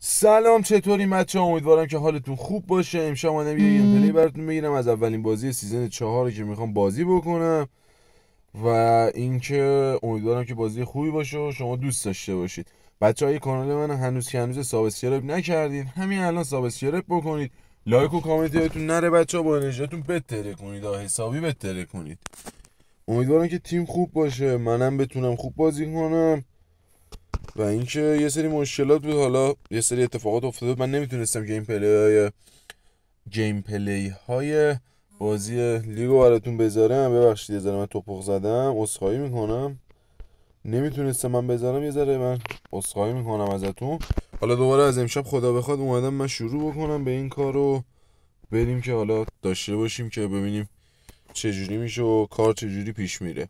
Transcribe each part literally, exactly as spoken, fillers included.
سلام، چطوری بچه ها؟ امیدوارم که حالتون خوب باشه. امشب اومدم یه گیم پلی براتون بگیرم از اولین بازی سیزن چهار که میخوام بازی بکنم و اینکه امیدوارم که بازی خوبی باشه و شما دوست داشته باشید. بچه های کانال من هنوز که هنوز سابسکرایب نکردین، همین الان سابسکرایب بکنید، لایک و کامنت یادتون نره بچه ها، با انرژیتون بتره کنید، حسابی بتره کنید. امیدوارم که تیم خوب باشه، منم بتونم خوب بازی کنم و اینکه یه سری مشکلات بود، حالا یه سری اتفاقات افتاده، من نمیتونستم گیم پلی های گیم پلی های بازی لیگو براتون بذارم. ببخشید یه ذره من توپق زدم، عذرخواهی میکنم، نمیتونستم من بذارم، یه ذره من عذرخواهی میکنم ازتون. حالا دوباره از امشب خدا بخواد اومدم من شروع بکنم به این کارو، بریم که حالا داشته باشیم که ببینیم چجوری میشه و کار چجوری پیش میره.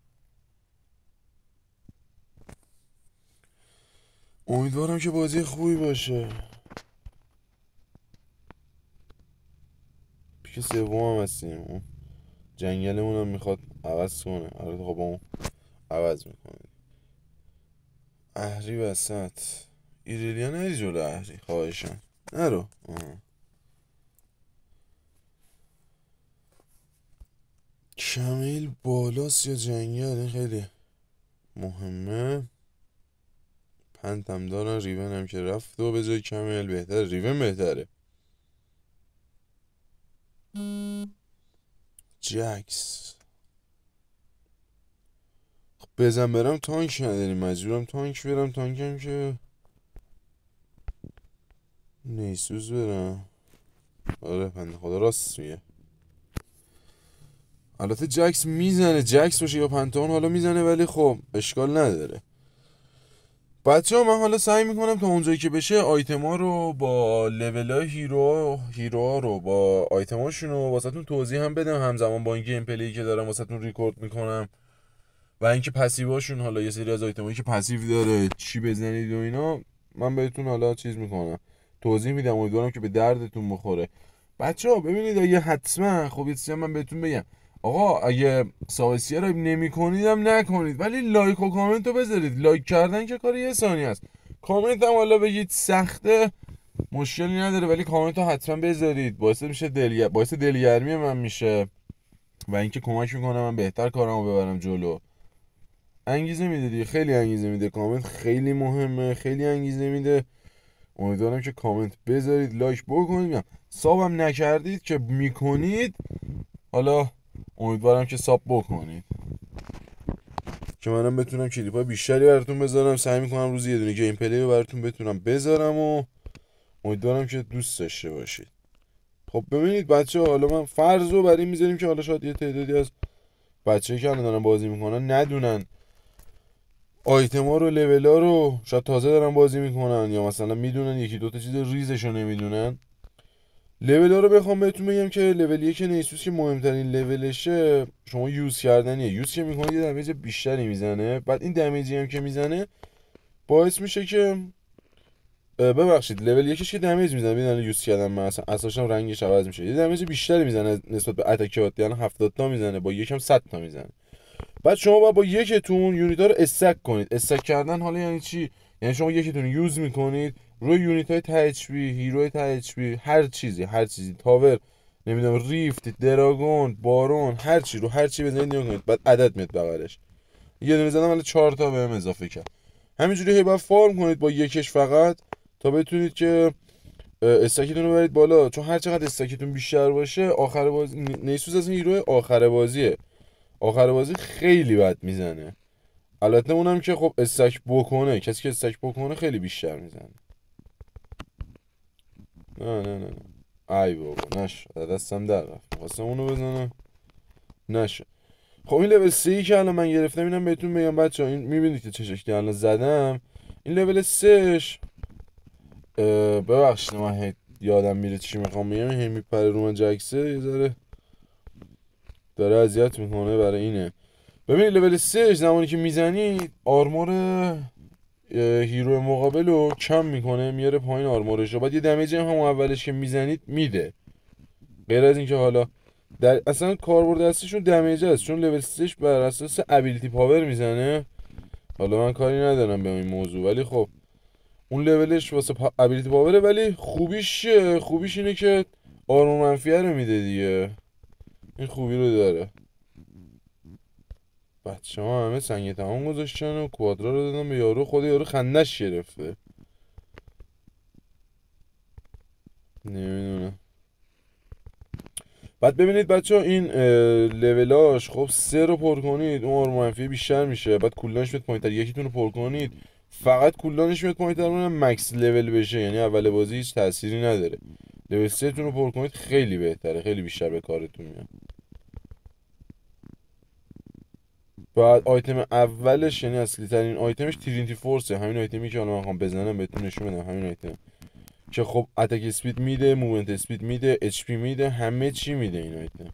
امیدوارم که بازی خوبی باشه. پیک سوم هم هستیم، اون جنگلمون هم میخواد عوض کنه. البته خب اون عوض میکنه. اهری وسط، ایرلیا نری جلو اهری خواهشم نرو. آه. کمیل بالاست یا جنگل؟ این خیلی مهمه. پنتم دارن، ریون هم که رفت و به جای کمیل بهتره ریون بهتره. جکس خب بزن برم تانک نداریم، مجبورم تانک برم. تانکم که نیسوز برم. آره پنده خدا راست میگه. البته جکس میزنه، جکس باشه یا پنتاون حالا میزنه، ولی خب اشکال نداره. بچه ها من حالا سعی میکنم تا اونجایی که بشه آیتما رو با لول های هیرو هیرو رو با آیتماشون رو واسهتون توضیح هم بدم، همزمان با این گیم پلی که دارم واسهتون ریکورد میکنم و اینکه پسیواشون، حالا یه سری از آیتمایی که پسیو داره چی بزنید و اینا، من بهتون حالا چیز میکنم، توضیح میدم. امیدوارم که به دردتون بخوره. بچه ها ببینید اگه حتما، خب یه چیزی من بهتون بگم، آقا اگه سابسکرایب نمی کنید هم نکنید، ولی لایک و کامنت رو بذارید. لایک کردن که کار یه ثانیه است، کامنت هم حالا بگید سخته مشکلی نداره، ولی کامنت رو حتما بذارید. باعث میشه دلگر... باعث دلگرمی من میشه و اینکه کمک میکنه من بهتر کارمو ببرم جلو. انگیزه میده دیگه، خیلی انگیزه میده. کامنت خیلی مهمه، خیلی انگیزه میده. امیدوارم که کامنت بذارید، لایک بکنید. سابم نکردید که میکنید، حالا امیدوارم که ساب بکنید که منم بتونم کلیپای بیشتری براتون بذارم. سعی میکنم روزی یه دونه گیم پلی رو براتون بتونم بذارم و امیدوارم که دوست داشته باشید. خب ببینید بچه ها، حالا من فرض رو بر این میذاریم که حالا شاید یه تعدادی از بچه‌ای که الان دارن بازی میکنن ندونن آیتما رو، لولا رو، شاید تازه دارن بازی میکنن یا مثلا میدونن یکی دوتا چیز ریزش رو نمیدونن. لول ها رو بخوام بهتون بگم که لول یک نیسوس که مهمترین لولشه شما یوز کردنیه. یوز که میکنید یه دمیج بیشتری میزنه، بعد این دمیجی هم که میزنه باعث میشه که ببخشید لول یکش که دمیج میزنه، ببین یوز کردم من اصلا اساسا رنگش عوض میشه، یه دمیج بیشتری میزنه نسبت به اتکات، یعنی هفتاد تا میزنه، با یکم صد تا میزنه. بعد شما باید با یکتون یونیتا رو استک کنید. استک کردن حالا یعنی چی؟ یعنی شما یکتون یوز میکنید روی یونیت های ته اچ پی، هیروی ته اچ پی، هر چیزی هر چیزی تاور، نمیدونم ریفت، دراگون، بارون، هر چی رو هر چی بزنید نگاه کنید، بعد عدد میاد بغلش. یه دونه زدم ولی چهار تا بهم اضافه کرد. همینجوری هی باید فارم کنید با یکش فقط تا بتونید که استکتون رو برید بالا، چون هر چقدر استکتون بیشتر باشه آخر بازی نیسوس از این هیرو آخر بازیه، آخر بازی خیلی بد میزنه. البته اونم که خب استک بکنه، کسی که استک بکنه خیلی بیشتر میزنه. نه نه نه نه ای بابا نشد، دستم در رفت، خواستم اونو بزنم نشد. خب این لول سه ای که الان من گرفتم اینم بهتون بگم بچه ها، این میبینید که چه شکلی الان زدم. این لول سهش ببخشید من یادم میره چی میخوام بگم، هی میپره رو من جکسه، یه ذره داره اذیت میکنه، برای اینه. ببینید لول سه زمانی که میزنید آرمور هیرو مقابل رو کم میکنه، میاره پایین آرمورش رو، بعد یه دمیج هم همون اولش که میزنید میده. غیر از اینکه حالا در اصلا کاربرد اصلیشون دمیج است، چون لول سه بر اساس ابیلیتی پاور میزنه. حالا من کاری ندارم به این موضوع، ولی خب اون لولش واسه پا... ابیلیتی پاوره، ولی خوبیش چیه؟ خوبیش اینه که آرمور منفیه رو میده دیگه. این خوبی رو داره. بچه ها همه سنگ تمام گذاشتن و کوادرا رو دادن به یارو. خود یارو خندش گرفته. نمیدونم. بعد ببینید بچه ها این لولاش، خب سه رو پر کنید اون آرمور منفی بیشتر میشه. بعد کولدانش میاد پایینتر. یکیتون رو پر کنید فقط کولدانش میاد پایینتر، اونم مکس لول بشه، یعنی اول بازی هیچ تأثیری نداره. لول سه تون رو پر کنید خیلی بهتره، خیلی بیشتر به کارتون میاد. بعد آیتم اولش یعنی اصلی ترین آیتمش ترینتی فورسه، همین آیتمی که الان من میخوام بزنم بهتون نشون بدم. همین آیتم که خب اتک اسپید میده، موومنت اسپید میده، اچ پی میده، همه چی میده این آیتم.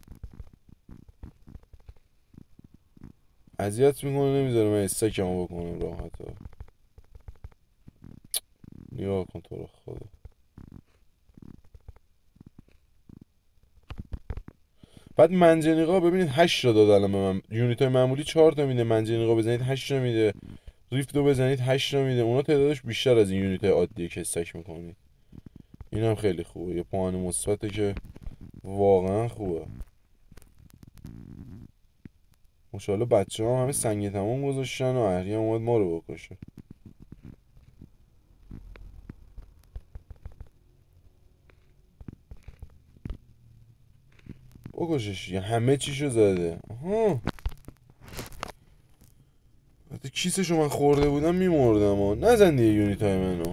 اذیت میکنه، نمیذاره من استکمو بکنم راحت ها. نگاه کن تو رو خدا. بعد منجنیقا ببینید هشت تا داد الان به من. یونیت های معمولی چهار تا میده، منجنیقا بزنید هشت تا میده، ریفت رو بزنید هشت تا میده. اونا تعدادش بیشتر از این یونیت های عادیه که استک میکنید. این هم خیلی خوبه، یه پوان مثبته که واقعا خوبه. ماشاءالله بچه ها همه سنگ تمام گذاشتن و اهری هم اومد ما رو بکشه. بکشش، یه همه چیشو زده. آها، وقتی کیسشو من خورده بودم میمردم ها. نزن دیگه یونیت های منو.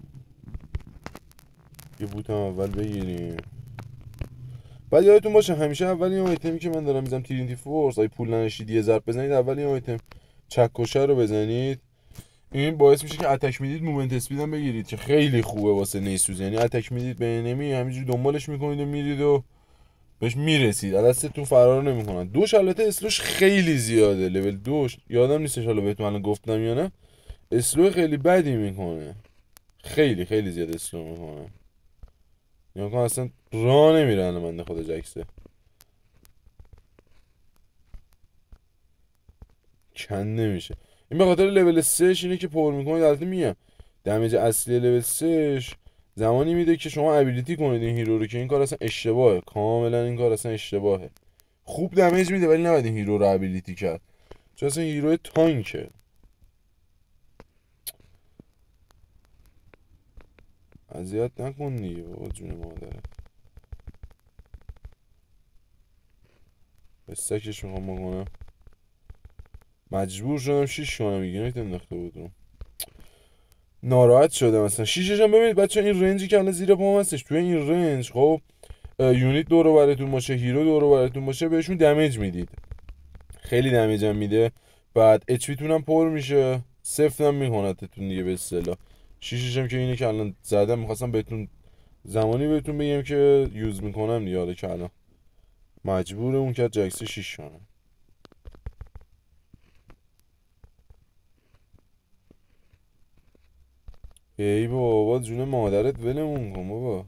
یه بوت هم اول بگیریم. بعد یادتون باشه همیشه اول این آیتمی که من دارم میزنم ترینتی فورس، اگه پول ننشید یه ضرب بزنید اول این آیتم چکشه رو بزنید. این باعث میشه که اتک میدید موومنت اسپید هم بگیرید که خیلی خوبه واسه نیسوز. یعنی اتک میدید به انمی همینجوری دنبالش میکنید و میرید و بهش میرسید، از دستتون فرار نمیکنن. دوش البته اسلوش خیلی زیاده، لول دوش یادم نیستش حالا بهتون الان گفتم یا نه. اسلو خیلی بدی میکنه، خیلی خیلی زیاد اسلو میکنه. یا کن اصلا راه نمیرن من خدا جکسه کن نمیشه. این به خاطر لول سه اینه که پر میکنید. البته میگم دمیج اصلی لول سه زمانی میده که شما ابیلیتی کنید این هیرو رو، که این کار اصلا اشتباهه، کاملا این کار اصلا اشتباهه. خوب دمیج میده ولی نباید این هیرو رو ابیلیتی کرد، چون اصلا این هیرو تانکه. اذیت نکن دیگه بابا جون مادرت. استکش میخوام بکنم، مجبور شدم شیش کنم دیگه، نمیتونم انداخته بودم. ناراحت شدم مثلا. شیشش هم ببینید بچه این رنجی که الان زیر پام هستش، توی این رنج خب یونیت دور و براتون باشه، هیرو دور و براتون باشه، بهشون دمیج میدید، خیلی دمیج هم میده. بعد اچ پی تون هم پر میشه، سفت هم میکنتتون دیگه به اصطلاح. شیشش هم که اینه که الان زدم، میخواستم بهتون زمانی بهتون بگم که یوز میکنم دیگه، حالا که الان مجبور اون که جکس شیش کنم. ای بابا جون مادرت ولمون کن بابا.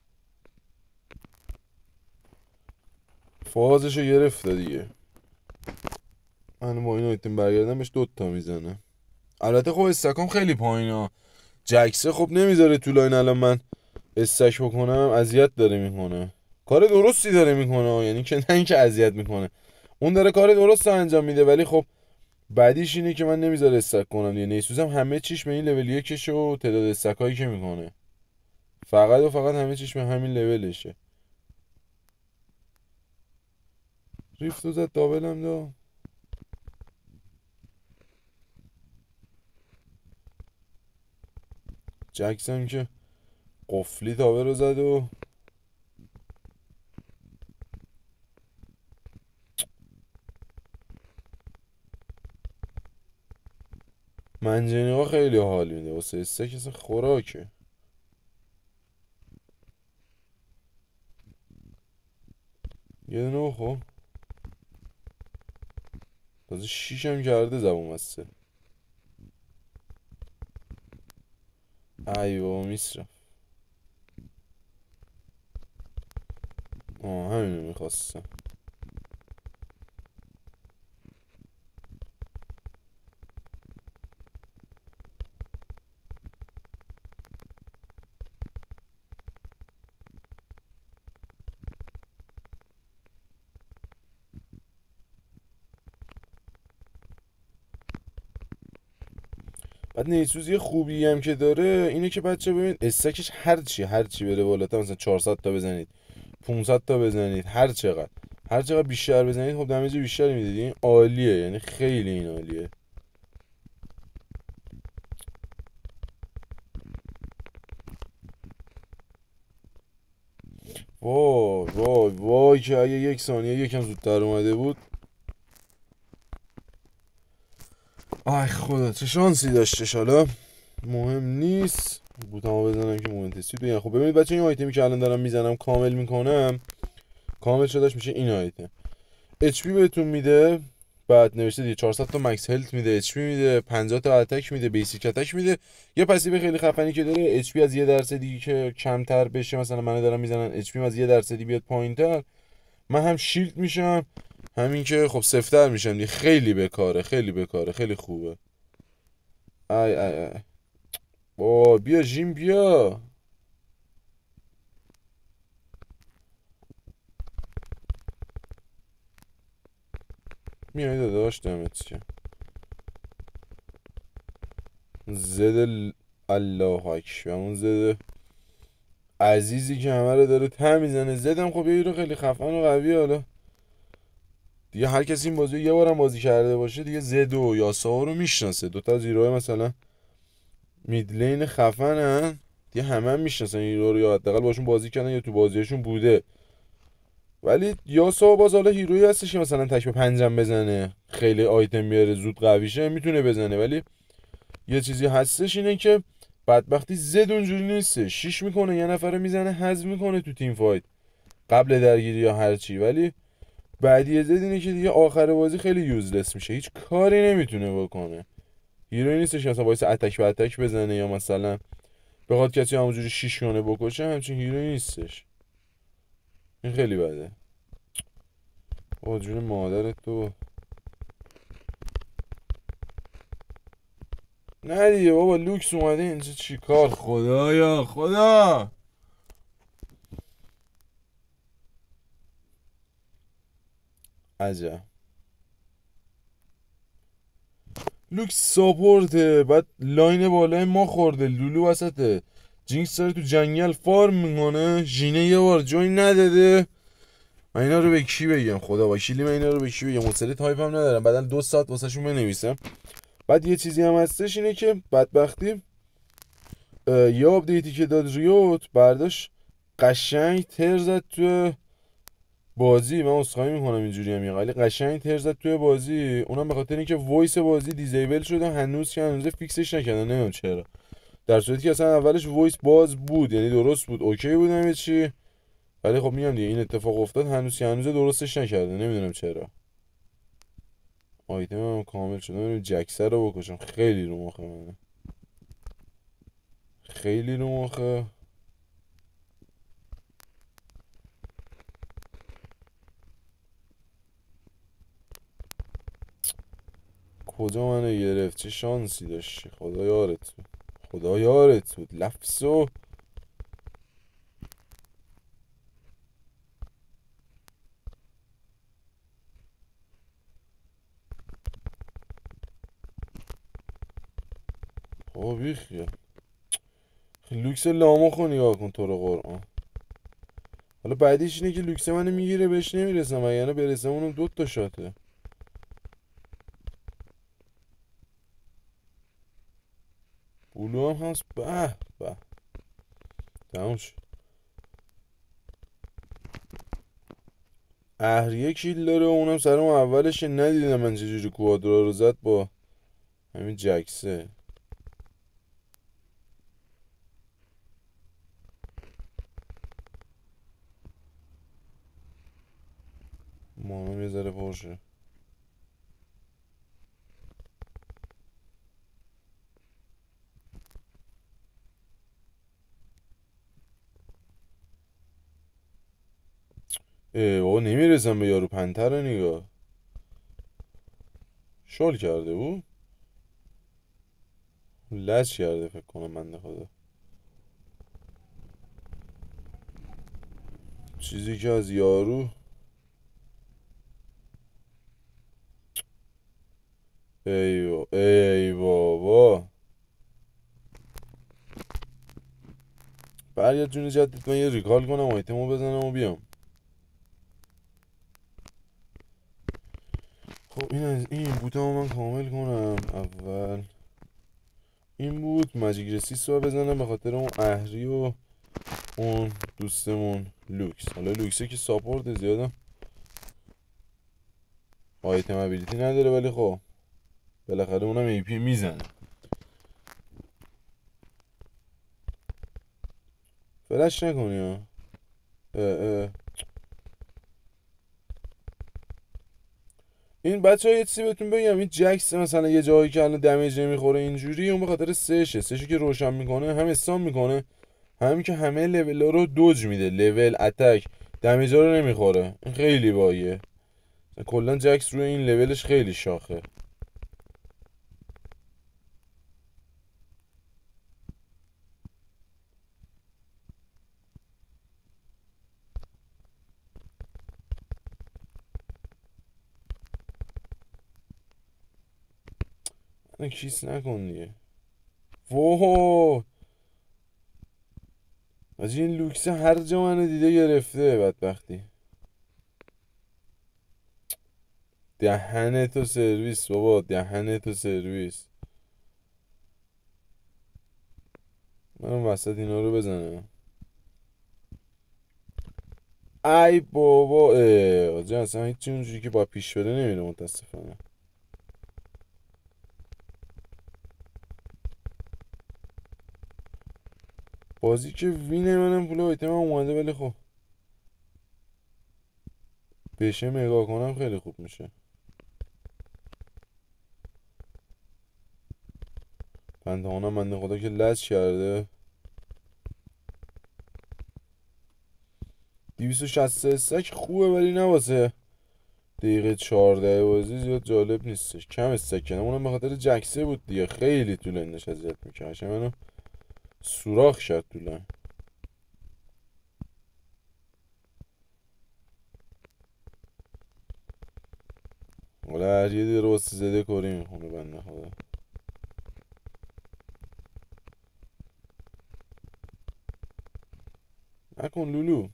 فازشو گرفته دیگه. من با این آیتم برگردم بهش دوتا میزنه. البته خب استکام خیلی پایینه، جکسه خب نمیذاره تو لاین الان من استک بکنم، اذیت داره میکنه. کار درستی داره میکنه، یعنی که نه اینکه اذیت میکنه، اون داره کار درست انجام میده، ولی خب بعدیش اینه که من نمیذاره استک کنم دیگه. نیسوزم همه چیش به این لول یکشه و تعداد استکایی که میکنه فقط و فقط همه چیش به همین لولشه. ریفتو زد دابلم دا. جکسم که قفلی تابه رو زد و منجنیقا خیلی حال میده واسه استک، اصلا خوراکه. یه دونه بخور. تازه شیشم کرده زبون بسته. ای بابا میسرم. آه همینو میخواستم. بعد نیسوزی خوبی هم که داره اینه که بچه ببین استکش هر چی هر چی بره بالاتر، مثلا چهارصد تا بزنید، پانصد تا بزنید، هر چقدر هر چقدر بیشتر بزنید خب دمیج بیشتری میدید. این عالیه، یعنی خیلی این عالیه. وای وای وای که اگه یک ثانیه یکم زودتر اومده بود. آی خدا چه شانسی داشتش. حالا مهم نیست، بوتامو بزنم که مهندسی بگم. خب ببینید بچه این آیتمی که الان دارم میزنم کامل میکنم، کامل شدهش میشه این آیتم. اچ پی بهتون میده، بعد نوشته دیگه چهارصد تا مکس هلت میده، اچ پی میده، پنجاه تا اتک میده، بیسیک اتک میده. یه پسیو خیلی خفنی که داره اچ پی از یه درصدی که کمتر بشه، مثلا من دارم میزنم اچ پی از یه درصدی بیاد پایینتر، من هم شیلد میشم، همین که خب سفتر میشم دیگه. خیلی بکاره، خیلی بکاره، خیلی خوبه. ای ای ای با بیا جیم بیا. میای داداش دمت چه زد ال... الله اکبر. اون زد عزیزی که همه رو داره ته میزنه. زدم خب یه رو خیلی خفن و قوی. حالا دیگه هر کسی این بازی یه بارم بازی کرده باشه دیگه زد و یاسا رو میشناسه. دوتا از هیروهای مثلا میدلین خفنن دیگه، همه هم میشناسن هیرو رو، یا حداقل باشون بازی کردن یا تو بازیشون بوده. ولی یاسا باز حالا هیرویی هستش که مثلا تک به پنجم بزنه، خیلی آیتم بیاره، زود قوی شه، میتونه بزنه. ولی یه چیزی هستش اینه که بدبختی زد اونجوری نیسته. شیش میکنه یه نفره میزنه، حذف میکنه تو تیم فایت قبل درگیری یا هر چی. ولی بعدی زد اینه که دیگه آخر بازی خیلی یوزلس میشه، هیچ کاری نمیتونه بکنه. هیروی نیستش که مثلا باعث اتک به اتک بزنه یا مثلا بخواد کسی همونجوری شیش کنه بکشه، همچین هیروی نیستش. این خیلی بده. با جون مادرت تو. نه دیگه بابا لوکس اومده اینجا چی کار؟ خدایا خدا. عجب. لوکس ساپورته، بعد لاین بالای ما خورده، لولو وسطه، جینکس داره تو جنگل فارم میکنه، ژینه یه بار جوین نداده. من اینا رو به کی بگم؟ خدا وکیلی من اینا رو به کی بگم؟ مصلی تایپ هم ندارم، بعدا دو ساعت واسه شون بنویسم. بعد یه چیزی هم هستش اینه که بدبختی یه آپدیتی که داد ریوت برداشت قشنگ تر زد تو بازی. من اسخای میکنم اینجوری هم، ولی قشنگ تر زد توی بازی. اونم به خاطر اینکه وایس بازی دیزیبل شده، هنوز که هنوز فیکسش نکردن، نمیدونم چرا. در صورتی که اصلا اولش وایس باز بود، یعنی درست بود، اوکی بود همه چی. ولی خب میگم دیگه این اتفاق افتاد، هنوز که هنوز درستش نکرده، نمیدونم چرا. آیتم هم کامل شده. بریم جکسر رو بکشم. خیلی رو مخه منه، خیلی رو مخه. کجا منو گرفت؟ چه شانسی داشتی. خدا یارت بود، خدا یارت بود. لفظو بابا بیخیال. لوکس لامخو نگاه کن تو رو قرآن. حالا بعدیش اینه که لوکس منو میگیره بهش نمیرسم، اگه برسم اونم دوتا تا شاته. بولو هم هست. به به تموم شد. اهریه کیل داره، اونم سر اون اولش ندیدم من چجوری کوادرا رو زد با همین جکسه. مانا یه ذره پرشه. ای بابا نمیرسم به یارو. پنتر رو نگاه، شل کرده او، لج کرده فکر کنم بنده خدا. چیزی که از یارو. ای بابا ای بابا برگرد جون جدت، من یه ریکال کنم آیتمو بزنم و بیام. خب این از این بوتمو من کامل کنم. اول این بود ماجیک رسیس رو بزنم به خاطر اون اهری و اون دوستمون لوکس. حالا لوکسه که ساپورت زیادم آیتم ابیلیتی نداره، ولی خب بالاخره اونم ای پی میزنه. فلش نکنی ها. اه اه. این بچه ها یه چیزی بهتون بگم، این جکس مثلا یه جایی که الان دمیج نمیخوره اینجوری، اون به خاطر سهشه. سهشو که روشن میکنه هم استان میکنه، هم که همه لول ها رو دوج میده، لول اتک دمیج ها رو نمیخوره. این خیلی باگه. کلا جکس روی این لولش خیلی شاخه. نه کیس نکن دیگه. ووهو از این لوکس هر جا منو دیده گرفته بدبختی. دهنه تو سرویس بابا، دهنه تو سرویس. من وسط اینا رو بزنم. ای بابا اه آجا اصلا هیچی اونجوری که با پیش بره نمیره متاسفانه. بازی که وینه منم پول آیتم هم اومده، ولی خب بشه نگاه کنم خیلی خوب میشه. پنتاگونم بنده خدا که لج کرده. دویست و شصت استک خوبه ولی نه واسه دقیقه چهارده بازی زیاد جالب نیستش. کم استک کنم، اونم به خاطر جکسه بود دیگه، خیلی طول اندش اذیت میکرد. هشه منو سوراخ شد طولن. حالا هر یه دیگه رو واسه زده کاری میخونه بنده خدا. نکن لولو.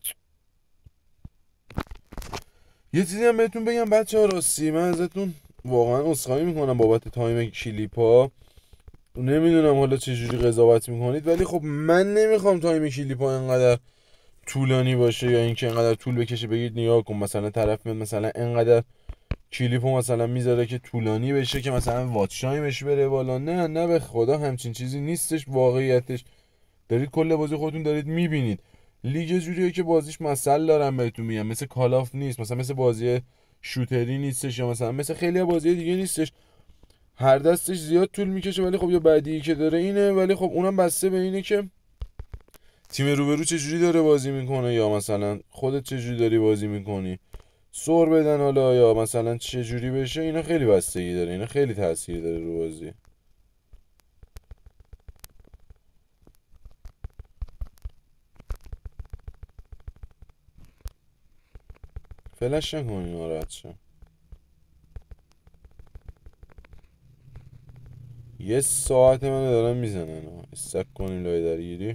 یه چیزی هم بهتون بگم بچه ها، راستی من ازتون واقعا عذرخواهی میکنم بابت تایم کلیپ ها. نمیدونم حالا چجوری قضاوت میکنید، ولی خب من نمیخوام تایم کلیپ ها اینقدر طولانی باشه یا اینکه اینقدر طول بکشه. بگید نگاه کن مثلا طرف میاد مثلا اینقدر کلیپو مثلا میذاره که طولانی بشه که مثلا واتch تایمش بره بالا. نه نه به خدا همچین چیزی نیستش. واقعیتش دارید کل بازی خودتون دارید میبینید. لیگ جوریه که بازیش مسئله دارم بهتون میگم، مثل کال آف نیست، مثلا مثل بازی شوتری نیستش، یا مثلا مثل خیلی بازی دیگه نیستش هر دستش زیاد طول میکشه. ولی خب یا بدی که داره اینه، ولی خب اونم بسته به اینه که تیم روبرو چجوری داره بازی میکنه، یا مثلا خودت چجوری داری بازی میکنی، سر بدن حالا یا مثلا چجوری بشه. اینا خیلی بستگی داره، اینا خیلی تاثیر داره رو بازی. فلش نکنی ناراحت شم. یه ساعت منو دارن میزنن استک کنیم لای درگیری.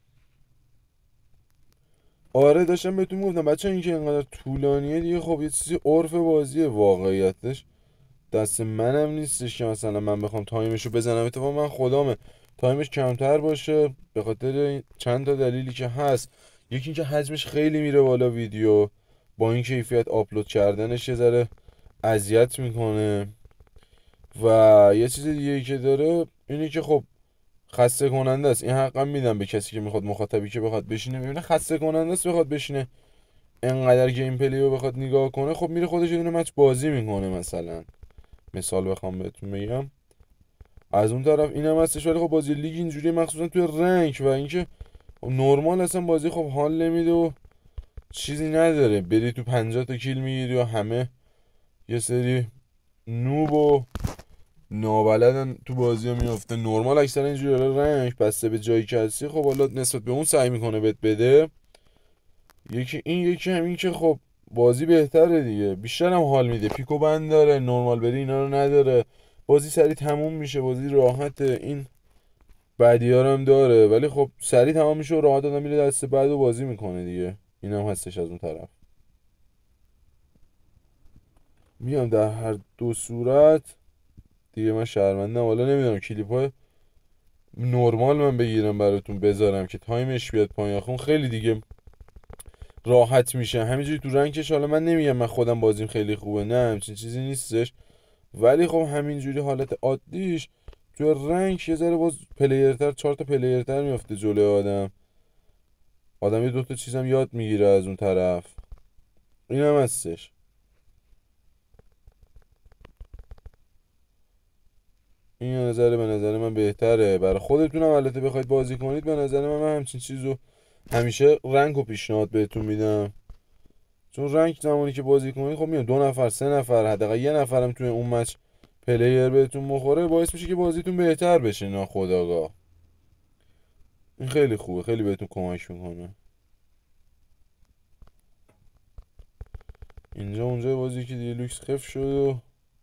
آره داشتم بهتون گفتم بچه این که اینقدر طولانیه دیگه، خب یه چیزی عرف بازیه. واقعیتش دست منم نیستش که مثلا من بخوام تایمشو بزنم. اتفاقا من خدامه تایمش کمتر باشه به خاطر چند تا دلیلی که هست. یکی اینکه حجمش خیلی میره بالا ویدیو، با این کیفیت آپلود کردنش یه ذره اذیت میکنه. و یه چیز دیگه ای که داره اینه که خب خسته کننده است. این حقا میدم به کسی که میخواد، مخاطبی که بخواد بشینه ببینه خسته کننده است بخواد بشینه انقدر گیم پلی رو بخواد نگاه کنه. خب میره خودش یه دونه مچ بازی میکنه مثلا، مثال بخوام بهتون بگم. از اون طرف اینم هستش، ولی خب بازی لیگ اینجوری مخصوصا توی رنک و اینکه نورمال اصلا بازی خب حال نمیده و چیزی نداره. بری تو پنجاه تا کیل میگیری و همه یه سری نوب و نابلدن تو بازی ها میفته. نورمال اکثر اینجوری رنک بسته به جایی که هستی خب حالا نسبت به اون سعی میکنه بهت بده. یکی این، یکی همین که خب بازی بهتره دیگه، بیشتر هم حال میده. پیکو بند داره، نورمال بری اینا رو نداره، بازی سری تموم میشه، بازی راحته. این بدیارم داره، ولی خب سریع تمام میشه و راحت آدم میره دست بعد و بازی میکنه دیگه. این هم هستش از اون طرف. میگم در هر دو صورت دیگه من شرمندم. حالا نمیدونم کلیپ های نرمال من بگیرم براتون بذارم که تایمش بیاد پایین، خون خیلی دیگه راحت میشه همینجوری تو رنگش. حالا من نمیگم من خودم بازیم خیلی خوبه، نه همچین چیزی نیستش، ولی خب همینجوری حالت عادیش تو رنگ یه ذره باز پلیرتر، چهار تا پلیرتر میفته جلوی آدم. آدم یه دوتا چیزم یاد میگیره از اون طرف. این هم هستش. این نظر به نظر من بهتره برای خودتونم. البته بخواید بازی کنید به نظر من, من همچین چیزو همیشه رنگ و پیشنهاد بهتون میدم، چون رنگ زمانی که بازی کنید خب میاد دو نفر سه نفر حداقل یه نفرم توی اون مچ پلیر بهتون مخوره، باعث میشه که بازیتون بهتر بشه ناخودآگاه. این خیلی خوبه، خیلی بهتون کمک میکنه. اینجا اونجا بازی که دیلوکس خف شد و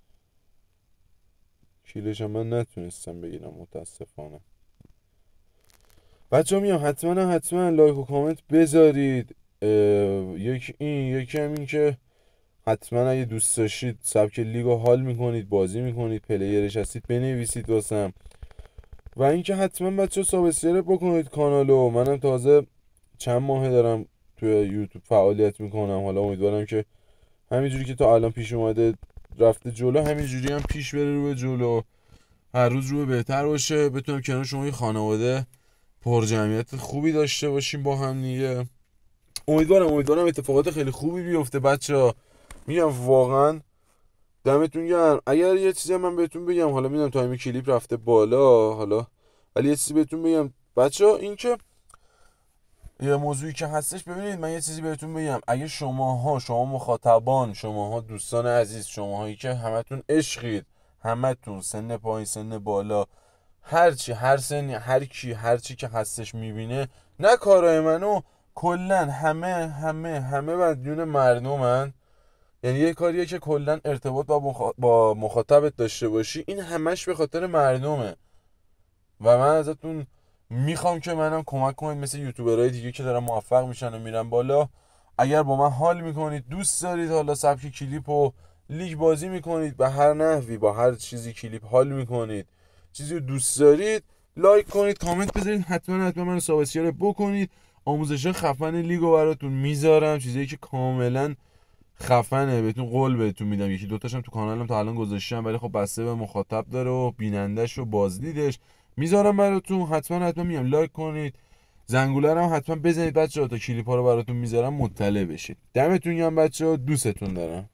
کیلش هم من نتونستم بگیرم متاسفانه. بچه ها میام حتما حتما لایک و کامنت بذارید. یک این یکی هم این که حتما اگه دوست داشتید سبک لیگو حال میکنید بازی میکنید پلیرش هستید بنویسید واسم. و اینکه حتما بچه ها سابسکرایب بکنید کانالو. منم تازه چند ماهه دارم توی یوتیوب فعالیت میکنم، حالا امیدوارم که همینجوری که تا الان پیش اومده رفته جلو همینجوری هم پیش بره رو به جلو، هر روز رو به بهتر باشه، بتونم کنار شما یه خانواده پر جمعیت خوبی داشته باشیم با هم دیگه. امیدوارم امیدوارم اتفاقات خیلی خوبی بیفته بچه‌ها. میگم واقعا دمتون گرم. اگر یه چیزی من بهتون بگم، حالا میدونم تایم کلیپ رفته بالا حالا، ولی یه چیزی بهتون بگم بچه‌ها، این که یه موضوعی که هستش، ببینید من یه چیزی بهتون بگم، اگه شماها شما مخاطبان، شماها دوستان عزیز، شماهایی که همتون عشقید، همتون سن پایین سن بالا، هر چی هر سنی هر کی هر چی که هستش میبینه، نه کارای منو کلن همه همه همه مدیون مردمن. یعنی یه کاریه که کلن ارتباط با, مخا... با مخاطبت داشته باشی، این همش به خاطر مردمه. و من ازتون میخوام که منم کمک کنید مثل یوتیوبرهای دیگه که دارن موفق میشن و میرن بالا. اگر با من حال میکنید، دوست دارید حالا سبک کلیپ و لیگ بازی میکنید به هر نحوی، با هر چیزی کلیپ حال میکنید، چیزی رو دوست دارید، لایک کنید، کامنت بذارید، حتما حتما منو سابسکرایب بکنید. آموزش خفن لیگو براتون میذارم، چیزایی که کاملا خفنه بهتون قول بهتون میدم. یکی دوتاشم تو کانالم تا الان گذاشتم، ولی خب بسته به مخاطب داره و بینندش و بازدیدش. میذارم براتون، حتما حتما میام لایک کنید، زنگوله رو هم حتما بزنید بچه‌ها تا کلیپ‌ها رو براتون میذارم مطلع بشید. دمتون گرم بچه‌ها، دوستتون دارم.